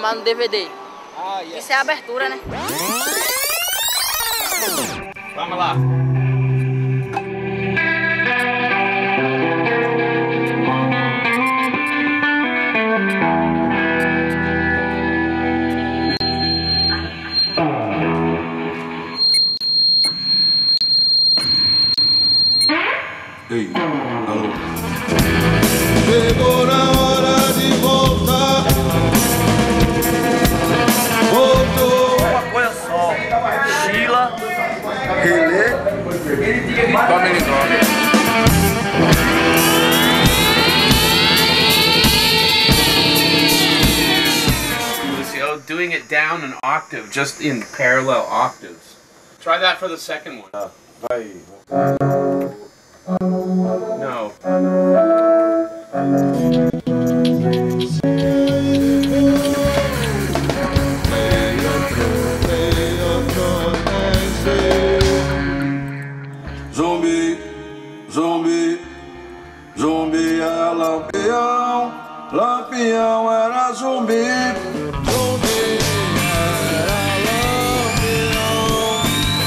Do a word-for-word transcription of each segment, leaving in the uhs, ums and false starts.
lá no D V D. Ah, yes. Isso é a abertura, né? Vamos lá. Ei, alô. Chegou na hora de voltar. Voltou. Uma coisa só. Sheila, Relê, Dominicana. Lucio, doing it down an octave, just in parallel octaves. Try that for the second one. Ah, vai. No. Zumbi, zumbi, zumbi era lampião, lampião era zumbi. Zumbi era lampião,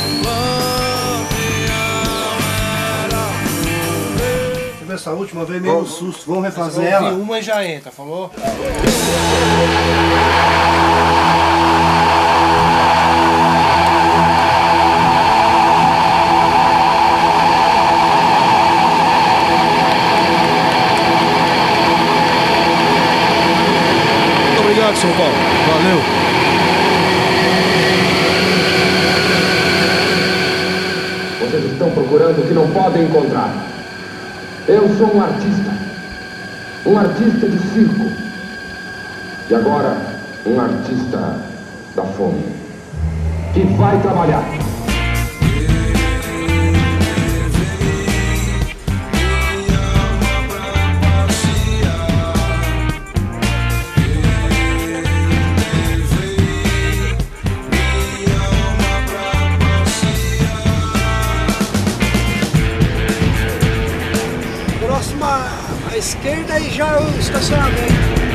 lampião era zumbi. Essa última veio meio no susto, vamos refazer ela? Uma e já entra, falou? Muito obrigado, São Paulo. Valeu. Vocês estão procurando o que não podem encontrar. Eu sou um artista, um artista de circo, e agora um artista da fome, que vai trabalhar. Próxima à esquerda e já o estacionamento.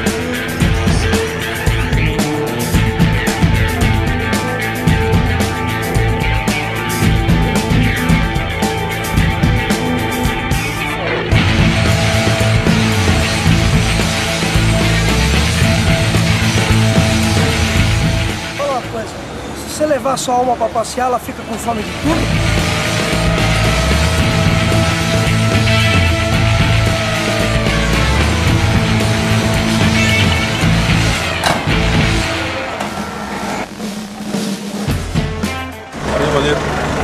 Fala uma coisa, se você levar sua alma pra passear, ela fica com fome de tudo? Valeu.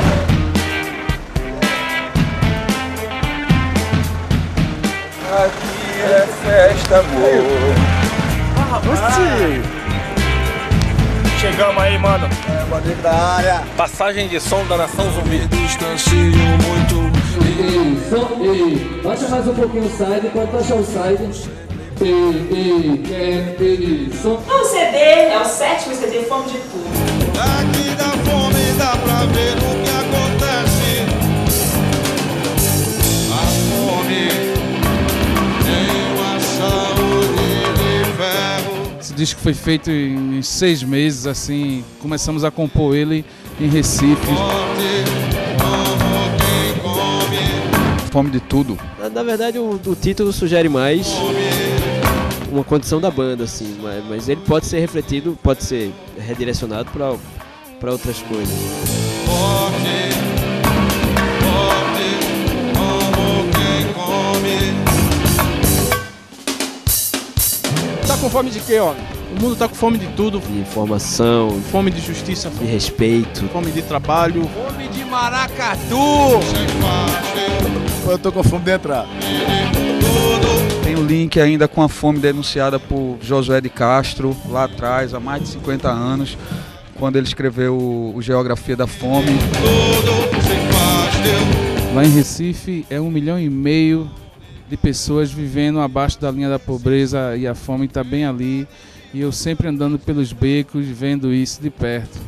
Aqui é festa, amor. Oxi! Chegamos aí, mano. É, bandeira da área. Passagem de som da Nação Zumbi. Distancio muito. Ei, som, ei, baixa mais um pouquinho o side, enquanto achar o side. Ei, ei, quer, ei, som. O C D é o sétimo C D Fome de Tudo. Aqui da fome dá pra ver o que acontece. A fome tem uma saúde de ferro. Esse disco foi feito em seis meses, assim, começamos a compor ele em Recife. Fome de tudo. Na, na verdade, o, o título sugere mais uma condição da banda, assim, mas, mas ele pode ser refletido, pode ser redirecionado para para outras coisas. Forte, forte, como quem come. Tá com fome de quê, ó? O mundo tá com fome de tudo. De informação, Fome de justiça, de respeito. fome de trabalho. Fome de maracatu! Eu tô com fome de entrar. Tem o link ainda com a fome denunciada por Josué de Castro, lá atrás, há mais de cinquenta anos, quando ele escreveu o Geografia da Fome. Lá em Recife é um milhão e meio de pessoas vivendo abaixo da linha da pobreza e a fome está bem ali. E eu sempre andando pelos becos, vendo isso de perto.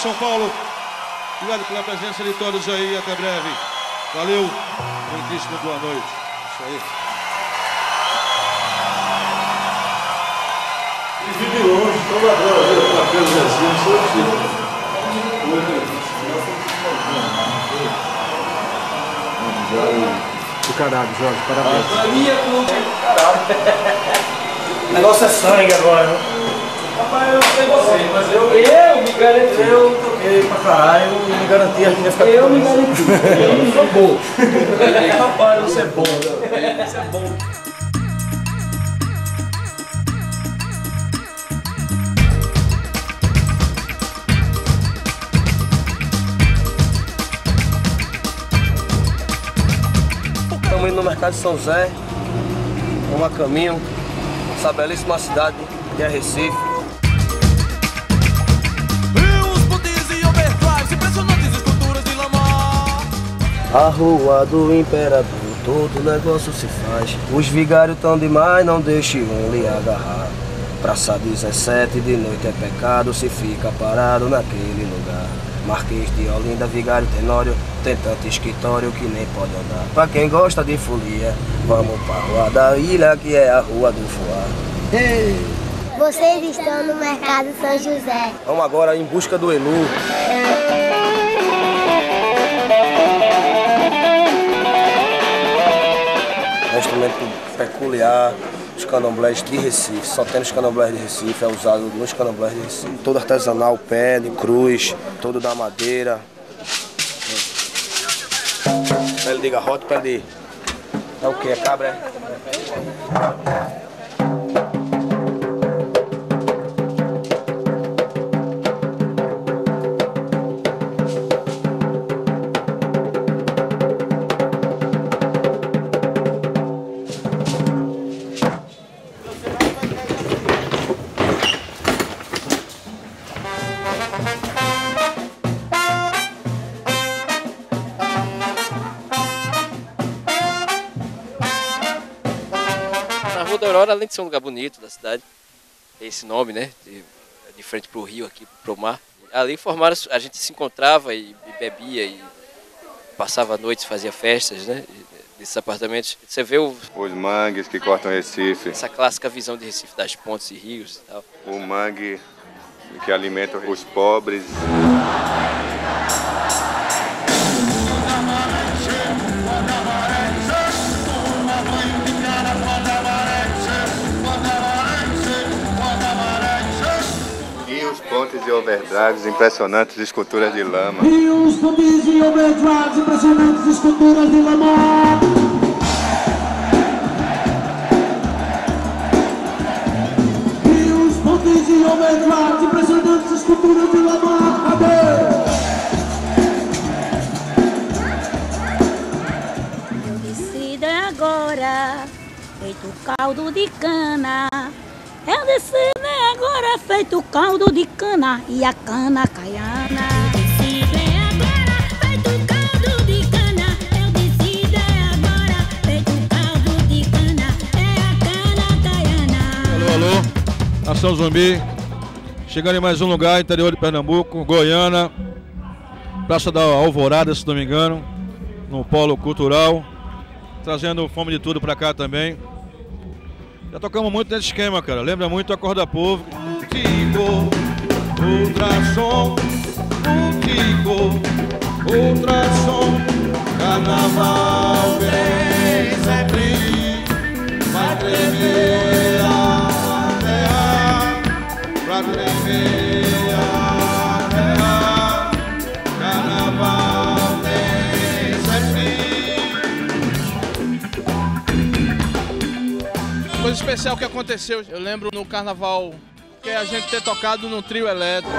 São Paulo. Obrigado pela presença de todos aí. Até breve. Valeu. Muitíssimo boa noite. Isso aí. E vim de longe, estou ladrão pela presença do seu filho. Do caralho, Jorge, parabéns. Pra mim é caralho. O negócio é sangue agora, né? Rapaz, eu não sei você, mas eu... Eu me garanti. Eu toquei pra caralho e me garanti a gente ia ficar... Eu me garanti. Eu não sou bom. Rapaz, você é bom. Você é bom. Estamos indo no mercado de São José, vamos a caminho, essa belíssima cidade que é Recife. A rua do Imperador, todo negócio se faz. Os vigários tão demais, não deixe um lhe agarrar. Praça dezessete, de noite é pecado, se fica parado naquele lugar. Marquês de Olinda, Vigário Tenório, tem tanto escritório que nem pode andar. Pra quem gosta de folia, vamos pra Rua da Ilha, que é a Rua do Fuá. Hey. Vocês estão no Mercado São José. Vamos agora em busca do Enu. É um instrumento peculiar. Os candomblés de Recife, só tem nos candomblés de Recife, é usado nos candomblés de Recife. Todo artesanal, pele, cruz, todo da madeira. Pele de garrote, pele de... É o que? É cabra, é? Aurora, além de ser um lugar bonito da cidade, tem esse nome, né, de, de frente para o rio, aqui para o mar. Ali formaram, a gente se encontrava e, e bebia e passava noites, fazia festas, né, desses apartamentos. Você vê o, os mangues que cortam Recife. Essa clássica visão de Recife das pontes e rios e tal. O mangue que alimenta os pobres. Pontes e overdrives, impressionantes esculturas de lama. E os pontes e overdrives, impressionantes esculturas de lama. E os pontes e overdrives, impressionantes esculturas de lama. Adeus! Eu decido agora, feito caldo de cana. Eu decido agora, feito caldo de cana e a cana caiana. Eu decido agora, feito caldo de cana. Eu decido agora, feito caldo de cana. É a cana caiana. Alô, alô, Nação Zumbi. Chegando em mais um lugar, interior de Pernambuco, Goiânia. Praça da Alvorada, se não me engano. No Polo Cultural. Trazendo fome de tudo pra cá também. Já tocamos muito nesse esquema, cara. Lembra muito a Corda Povo. Tico, ultrassom, um tico, ultrassom. Carnaval vem sempre, vai tremer a terra, pra tremer a terra. Carnaval vem sempre. Coisa especial que aconteceu, eu lembro no carnaval, que é a gente ter tocado no trio elétrico.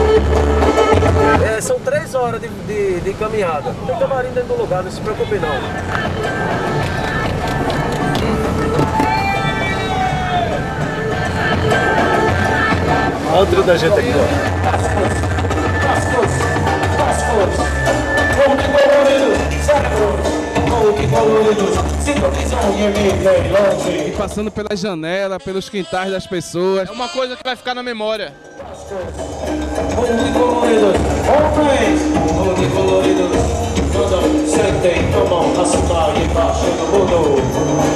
É, são três horas de, de, de caminhada. Tem camarim dentro do lugar, não se preocupe não. Olha o trio da gente aqui, ó. E passando pela janela, pelos quintais das pessoas. É uma coisa que vai ficar na memória. Mundo colorido, homens, mundo colorido, quando sentem a mão na cidade embaixo do mundo.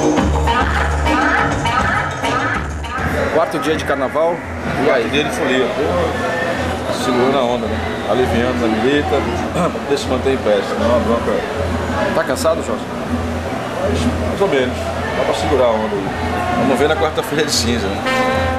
Quarto dia de carnaval, e aí? Dia de folia, segurando a onda, né? Aliviando a milita, para poder se manter em pé, senão a bronca. Tá cansado, Jorge? Mais ou menos, dá para segurar a onda aí. Vamos ver na quarta-feira de cinza, né?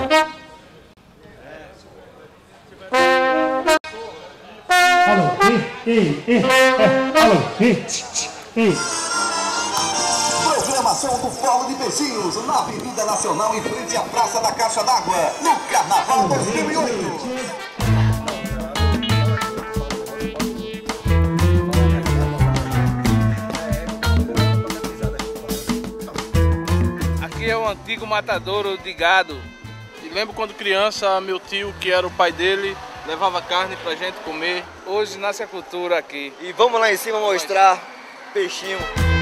Alô, ei, ei, ei, é, alô, ei, ei. Programação do Fórum de Peixinhos, na Avenida Nacional, em frente à Praça da Caixa d'Água, no Carnaval dois mil e oito. Aqui é o antigo matadouro de gado. E lembro quando criança, meu tio, que era o pai dele, levava carne pra gente comer. Hoje nasce a cultura aqui. E vamos lá em cima mostrar peixinho.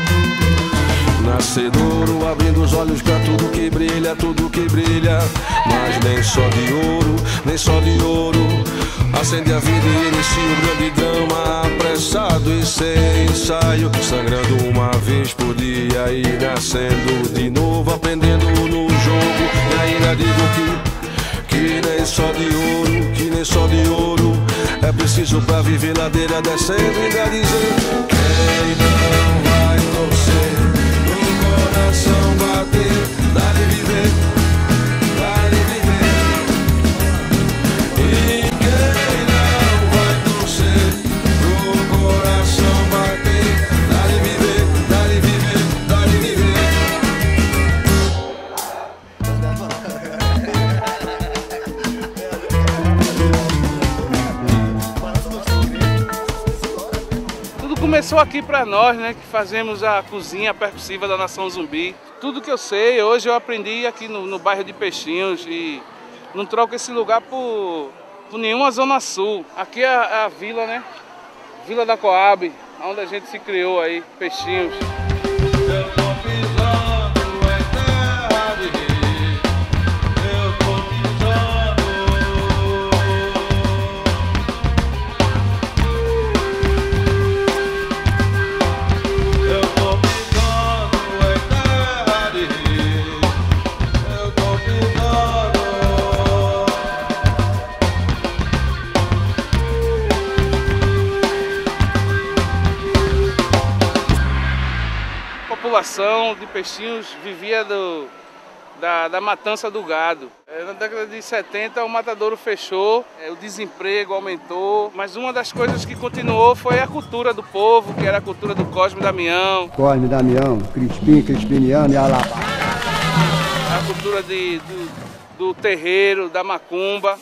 Nascedouro, abrindo os olhos pra tudo que brilha, tudo que brilha. Mas nem só de ouro, nem só de ouro. Acende a vida e inicia um grande drama, apressado e sem ensaio, sangrando uma vez por dia e nascendo de novo, aprendendo no jogo. E ainda digo que, que nem só de ouro, que nem só de ouro é preciso pra viver ladeira descendo. E ainda dizer, quem não vai torcer, no coração bater, dá-lhe viver, dá-lhe viver. E quem não vai torcer, no coração bater, dá-lhe viver, dá-lhe viver, dá-lhe viver. Tudo começou aqui pra nós, né, que fazemos a cozinha percussiva da Nação Zumbi. Tudo que eu sei, hoje eu aprendi aqui no, no bairro de Peixinhos e não troco esse lugar por, por nenhuma Zona Sul. Aqui é a, a vila, né, Vila da Coab, onde a gente se criou aí, Peixinhos. A população de Peixinhos vivia do, da, da matança do gado. Na década de setenta o matadouro fechou, o desemprego aumentou, mas uma das coisas que continuou foi a cultura do povo, que era a cultura do Cosme Damião. Cosme Damião, Crispim, Crispiniano e Alaba. A cultura de, do, do terreiro, da macumba.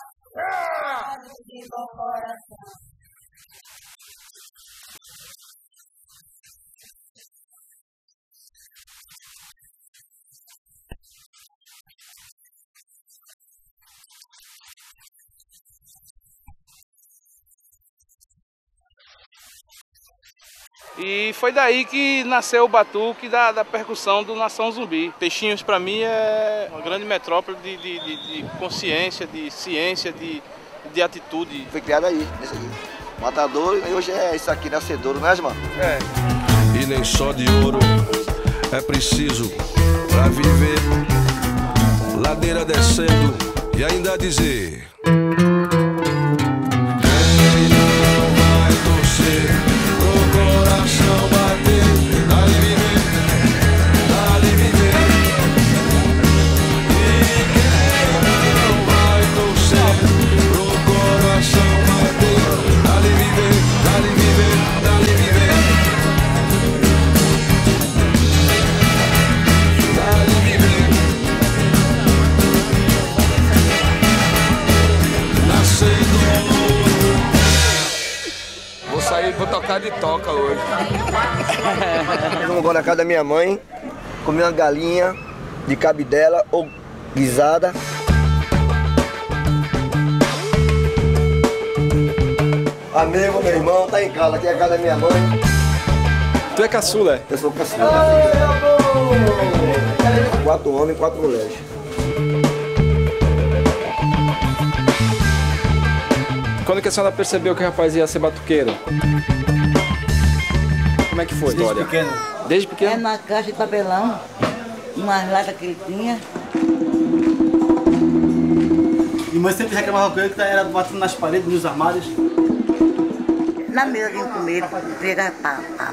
E foi daí que nasceu o batuque da, da percussão do Nação Zumbi. Peixinhos para mim é uma grande metrópole de, de, de, de consciência, de ciência, de, de atitude. Foi criado aí, nesse aqui. Matadouro e hoje é isso aqui, nascedouro, né, irmão? É. E nem só de ouro é preciso pra viver, ladeira descendo e ainda dizer. Vou tocar de toca hoje. Vamos agora na casa da minha mãe, comer uma galinha de cabidela ou guisada. Amigo, meu irmão, tá em casa, aqui é a casa da minha mãe. Tu é caçula, é? Eu sou caçula. Quatro homens e quatro mulheres. Quando que a senhora percebeu que o rapaz ia ser batuqueiro? Como é que foi a Desde história? pequeno. Desde pequeno? É na caixa de papelão, umas latas que ele tinha. E mãe sempre reclamava com ele que era batendo nas paredes, nos armários. Na mesa de comer, pegar pá, pá.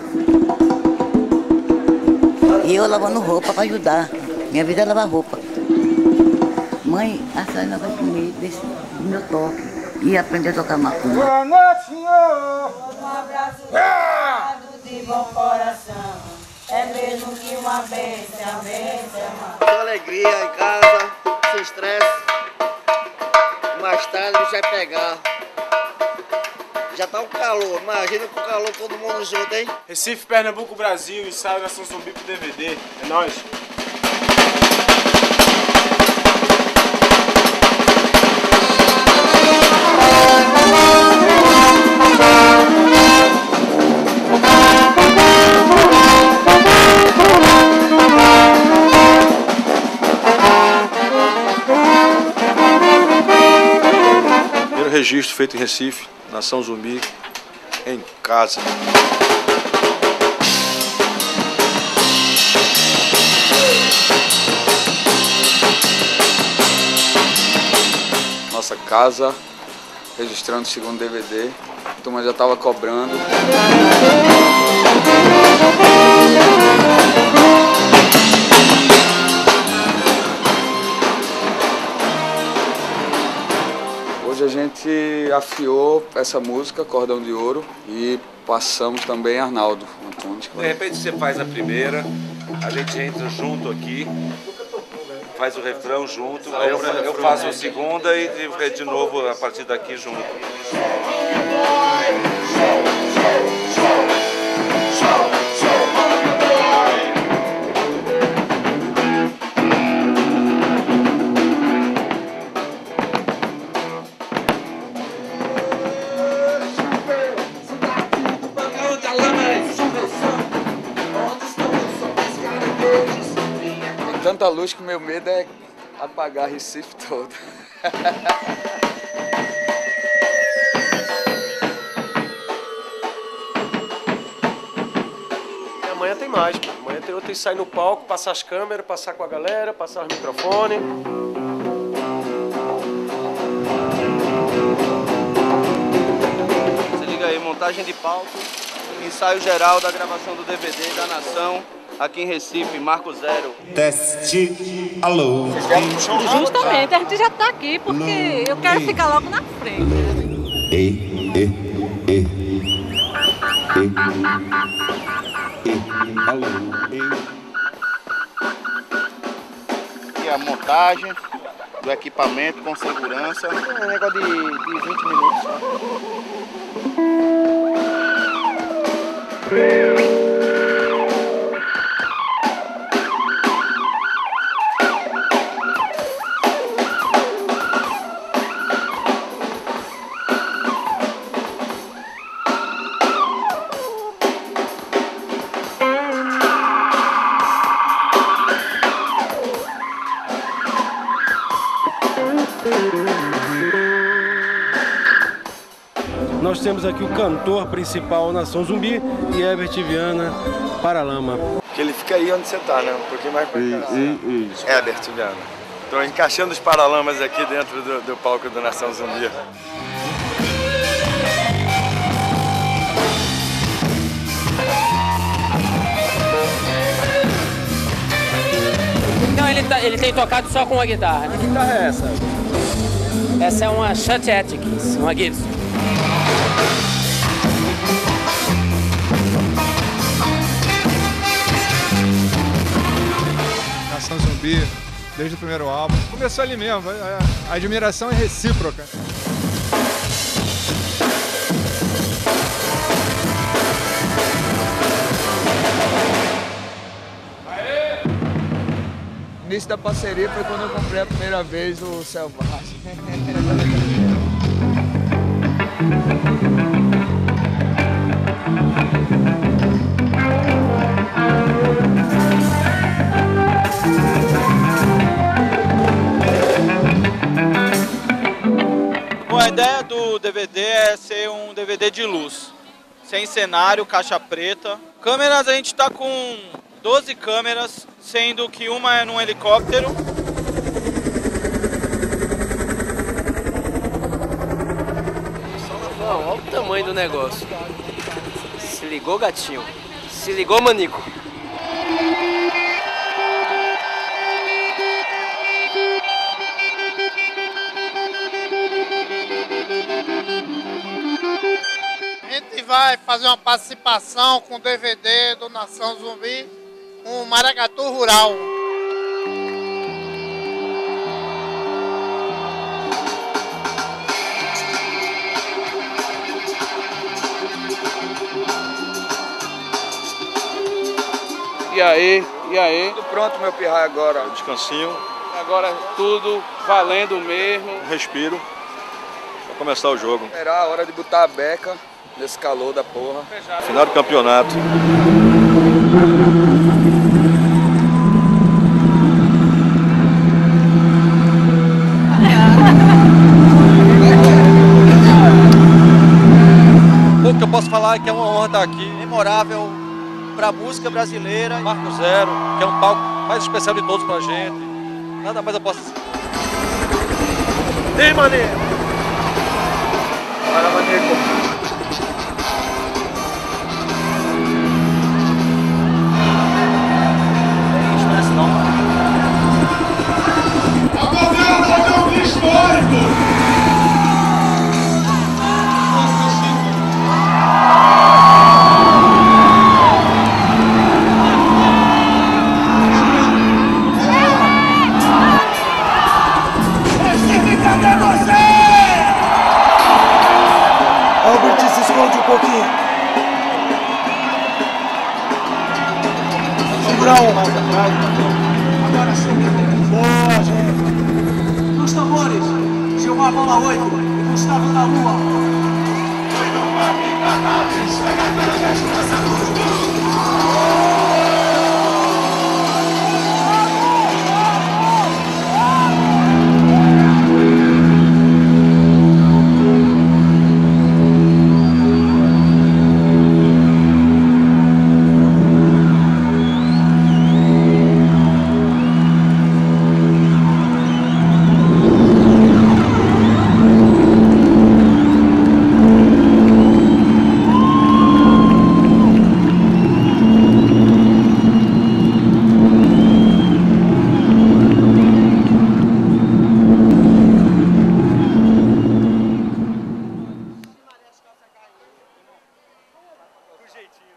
E eu lavando roupa para ajudar. Minha vida é lavar roupa. Mãe, a senhora não vai comer desse do meu toque. E aprender a tocar macumba. Boa noite, senhor! Um abraço de bom coração. É mesmo que uma bênção, a bênção. Com alegria em casa, sem estresse. Mais tarde a gente vai pegar. Já tá um calor, imagina com o calor todo mundo junto, hein? Recife, Pernambuco, Brasil, ensaio Nação Zumbi pro D V D. É nóis! Primeiro registro feito em Recife, Nação Zumbi, em casa. Nossa casa, registrando o segundo D V D, a turma já estava cobrando. Hoje a gente afiou essa música, Cordão de Ouro, e passamos também Arnaldo Antunes. De repente você faz a primeira, a gente entra junto aqui, faz o refrão junto, aí eu, eu faço a segunda e de, de novo a partir daqui junto. Tanta luz que meu medo é apagar Recife todo. E amanhã tem mais, pô. Amanhã tem outro que sai no palco, passar as câmeras, passar com a galera, passar os microfones. Se liga aí, montagem de palco, ensaio geral da gravação do D V D da Nação. Aqui em Recife, Marco Zero. Teste, alô. Justamente, a gente já tá aqui porque eu quero ficar logo na frente. E, e, e, e, e, alô, e. E a montagem do equipamento com segurança. É um negócio de, de vinte minutos. Nós temos aqui o cantor principal Nação Zumbi e Herbert Viana, Paralama. Que ele fica aí onde você tá, né? Um pouquinho mais pra cá. Herbert Viana. Tô encaixando os Paralamas aqui dentro do, do palco do Nação Zumbi. Então ele, tá, ele tem tocado só com a guitarra. Que guitarra é essa? Essa é uma Shanty-Atkins, uma Gibson. Nação Zumbi, desde o primeiro álbum. Começou ali mesmo, a admiração é recíproca. O início da parceria foi quando eu comprei a primeira vez o Selvagem. Bom, a ideia do D V D D de luz. Sem cenário, caixa preta. Câmeras, a gente tá com doze câmeras, sendo que uma é num helicóptero. Não, olha o tamanho do negócio. Se ligou, gatinho. Se ligou, manico. A gente vai fazer uma participação com o D V D do Nação Zumbi, um maracatu rural. E aí, e aí? Tudo pronto, meu pirraia, agora. Descansinho. Agora tudo valendo mesmo. Respiro. Pra começar o jogo. Esperar a hora de botar a beca nesse calor da porra. Final do campeonato. O que eu posso falar é que é uma honra estar aqui. Memorável para a música brasileira. Marco Zero, que é um palco mais especial de todos pra gente. Nada mais eu posso dizer. Ei, mané! Bora, maneco. Albert, se esconde um pouquinho. Segura um. Agora sim. Boa, gente. Nos tambores, Gilmar Bola oito e Gustavo da Lua. Do jeitinho.